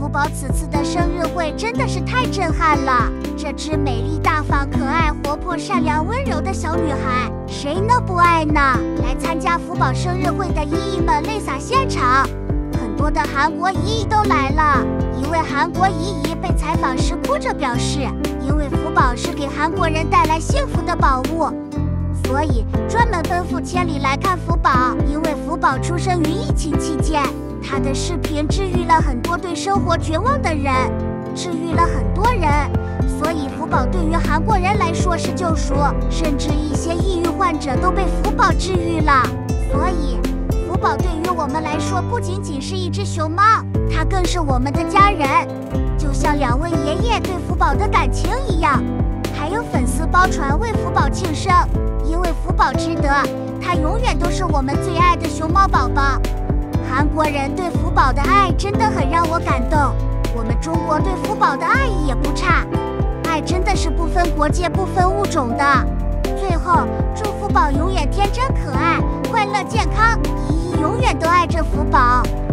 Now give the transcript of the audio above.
福宝此次的生日会真的是太震撼了！这只美丽大方、可爱、活泼、善良、温柔的小女孩，谁能不爱呢？来参加福宝生日会的姨姨们泪洒现场，很多的韩国姨姨都来了。一位韩国姨姨被采访时哭着表示，因为福宝是给韩国人带来幸福的宝物，所以专门奔赴千里来看福宝。因为福宝出生于疫情期间，他的视频治愈了很多对生活绝望的人，治愈了很多人，所以福宝对于韩国人来说是救赎，甚至一些抑郁患者都被福宝治愈了。所以福宝对于我们来说不仅仅是一只熊猫，它更是我们的家人，就像2位爷爷对福宝的感情一样。还有粉丝包传为福宝庆生，因为福宝值得，它永远都是我们最爱的熊猫宝宝。韩国人对福宝的爱真的很让我感动，我们中国对福宝的爱意也不差，爱真的是不分国界、不分物种的。最后，祝福宝永远天真可爱、快乐健康，姨姨永远都爱着福宝。